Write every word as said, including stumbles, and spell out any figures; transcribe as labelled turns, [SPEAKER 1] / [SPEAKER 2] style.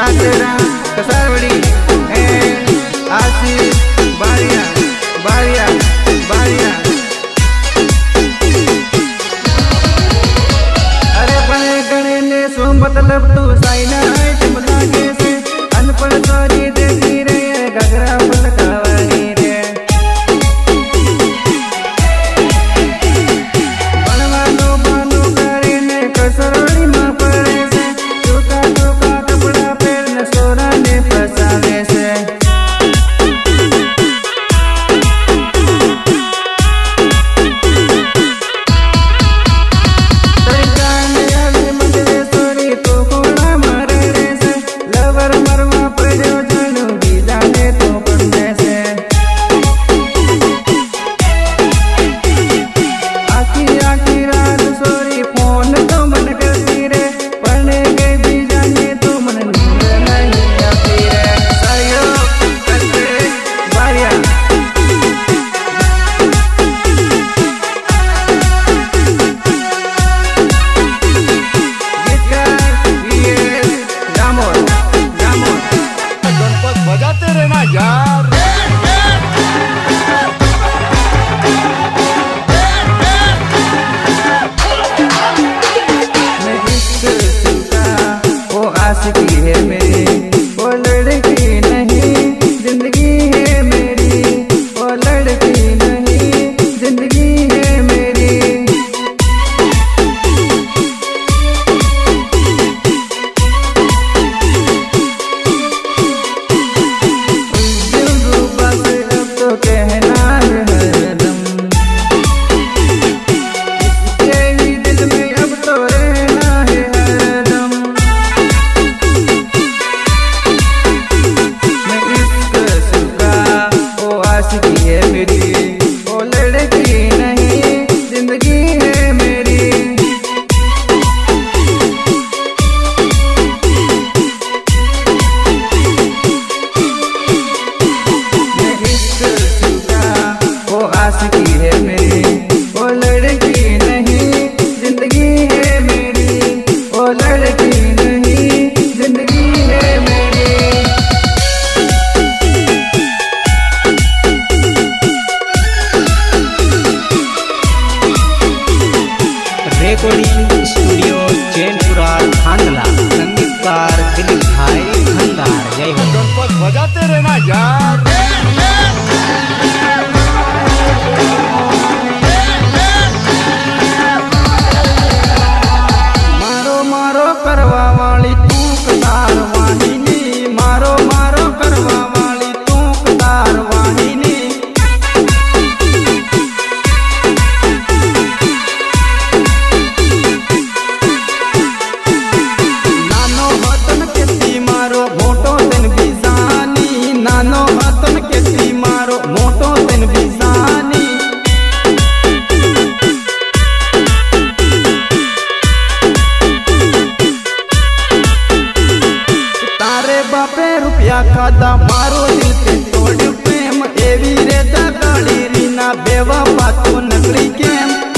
[SPEAKER 1] यात्रा कसारवड़ी आशीष बारिया बारिया बारिया। अरे बने गणे ने सो मतलब तू साइना है चमका के से अनपढ़ सोरी देखी रे घगरा पलकावानी रे। बनवानो बानो करे ने कसरड़ी मां पड़े से टोका टोका कपड़ा पहन सोरा ने फसावे से। आशिकी है मेरी वो लड़की नहीं जिंदगी है मेरी वो लड़की नहीं जिंदगी है मेरी। दिल रूबा से अब तो कहना है हरदम इसके ही दिल में अब तो रहना है हरदम। आशिकी है मेरी वो लड़की नहीं जिंदगी है मेरी। मैं इश्क चुका वो आशिकी है मेरी वो लड़की नहीं जिंदगी है मेरी वो लड़की नहीं जिंदगी है मेरी।
[SPEAKER 2] Recording studio Chainpura Khandla. संगीतकार दिलीप भाई खंडार। जय हो।
[SPEAKER 3] गणपत बजाते रहना यार।
[SPEAKER 1] मारो मारो करवा वाली तूक तार वाहिनी मारो मारो करवा वाली तूक तार वाहिनी। नानो हाथन केती मारो मोटो दिन बिजानी नानो हाथन केती मारो मोटो दिन बिजानी। तारे बापे रुपया खादा मारो दिल पे तोड़ प्रेम एवी रे गाड़ी रीना बेवा बातो नकली केम।